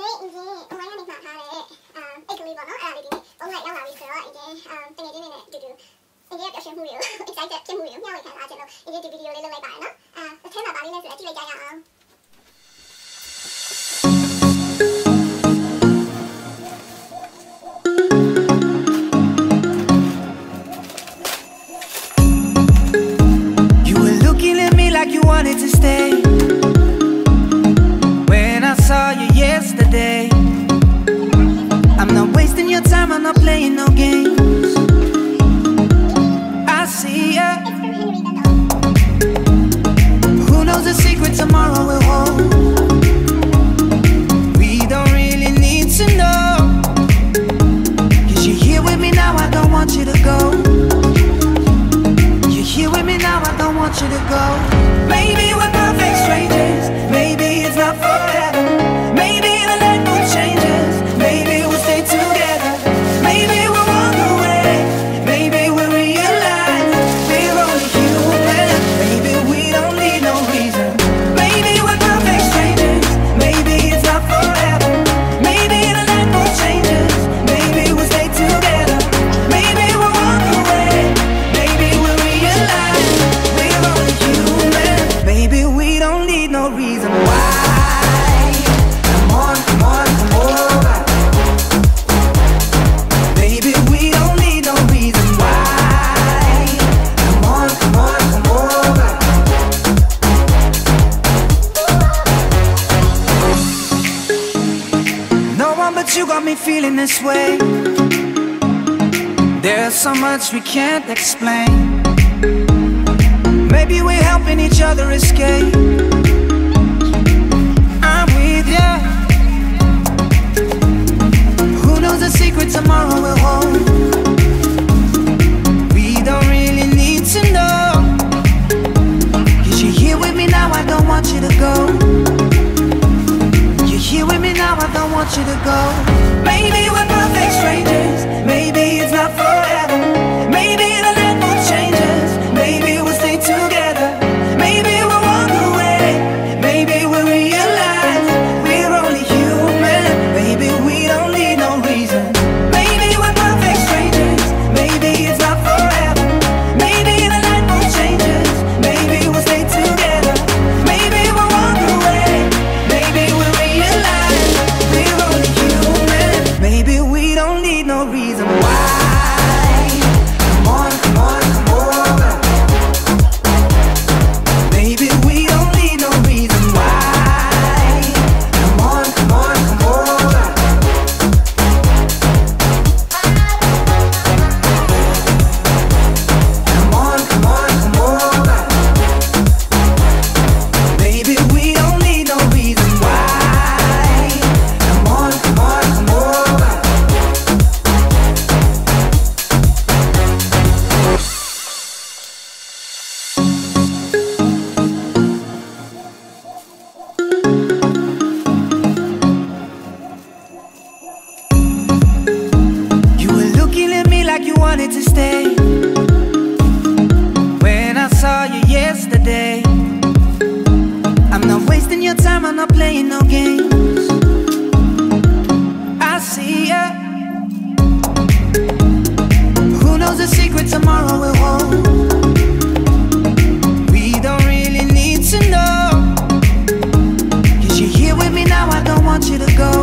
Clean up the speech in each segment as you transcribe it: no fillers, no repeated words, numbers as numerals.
Like you wanted to stay when I saw you yesterday. I'm not wasting your time, I'm not playing no games. I see ya. Who knows the secret tomorrow will hold? We don't really need to know. 'Cause you're here with me now, I don't want you to go. You're here with me now, I don't want you to go. Maybe we're perfect strangers, maybe it's not forever. Maybe the light will changes, maybe we'll stay together. Maybe we'll walk away, maybe we'll realize we're only human. Maybe we don't need no reason. Maybe we're perfect strangers, maybe it's not forever. Maybe the light will changes, maybe we'll stay together. Maybe we'll walk away, maybe we'll realize we're only human. Maybe we don't need no reason why. Come on, come on, come over. Maybe we don't need no reason why. Come on, come on, come over. No one but you got me feeling this way. There's so much we can't explain. Maybe we're helping each other escape. I'm with ya. Who knows the secret tomorrow will hold? We don't really need to know. 'Cause you're here with me now, I don't want you to go. You're here with me now, I don't want you to go. Maybe we're perfect strangers, maybe it's not forever. Maybe the light will change us, maybe we'll stay together. Maybe we'll walk away, maybe we'll realize we're only human. Maybe we don't need no reason. Maybe we're perfect strangers, maybe it's not forever. Maybe the light will change us, maybe we'll stay together. Maybe we'll walk away, maybe we'll realize we're only human. Maybe we don't need no reason why. Come on, come on, come over. Maybe we don't need no reason why. Come on, come on, come over. Come on, come on, come over. Maybe we don't need no reason why. Come on, come on, come over. You were looking at me like you wanted to stay when I saw you yesterday. I'm not wasting your time, I'm not playing no games. I see ya. Who knows the secret tomorrow will hold? We don't really need to know. 'Cause you're here with me now, I don't want you to go.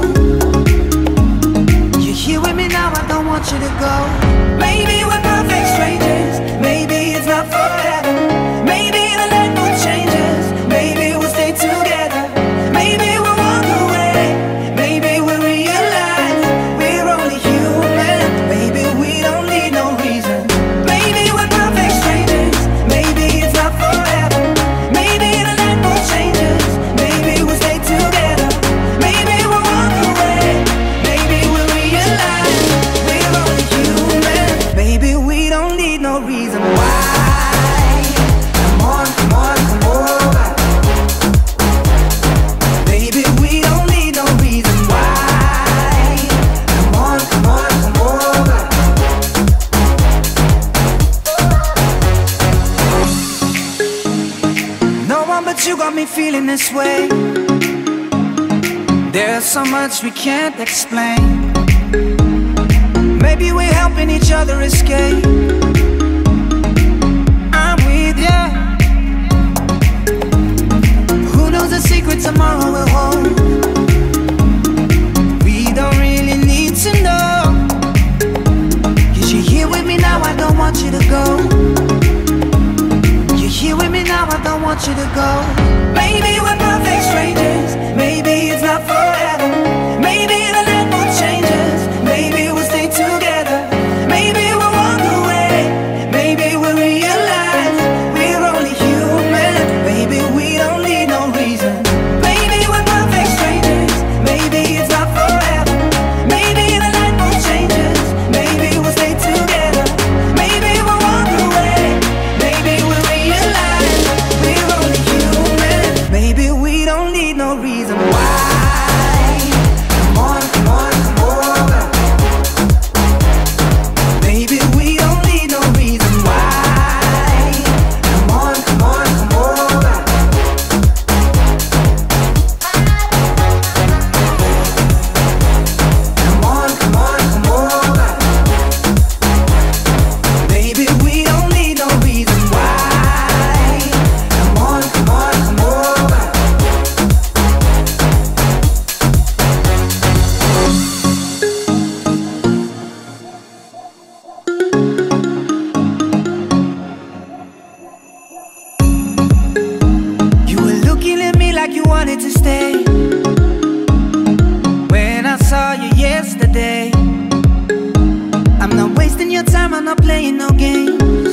You're here with me now, I don't want you to go. Maybe we're perfect strangers, maybe it's not forever. Maybe the light will change us, maybe we'll stay together. Maybe we'll walk away, maybe we'll realize we're only human. Maybe we don't need no reason. Maybe we're perfect strangers, maybe it's not forever. Maybe the light will change us, maybe we'll stay together. Maybe we'll walk away, maybe we'll realize we're only human. Maybe we don't need no reason why. Come on, come on, come over. Maybe we don't need no reason why. Come on, come on, come over. No one but you got me feeling this way. There's so much we can't explain. Maybe we're helping each other escape. I'm with ya. Who knows the secret tomorrow will hold? We don't really need to know. 'Cause you're here with me now, I don't want you to go. You're here with me now, I don't want you to go. Maybe we're perfect strangers. Maybe it's not forever. Maybe the land will change us. Maybe we'll stay together. Maybe we'll walk away. Maybe we'll realize we're only human. Maybe we don't need no reason. Maybe we're perfect strangers. Maybe it's not forever. Maybe the land will change us. Maybe we'll stay together. Maybe we'll walk away. Maybe we'll realize we're only human. Maybe we don't need no reason why. Come on, come on, come over. Maybe we don't need no reason why. Come on, come on, come over. Come on, come on, come over. Maybe we don't need no reason why. Come on, come on, come over. You were looking at me like you wanted to stay. When I saw you yesterday, I'm not wasting your time, I'm not playing no games.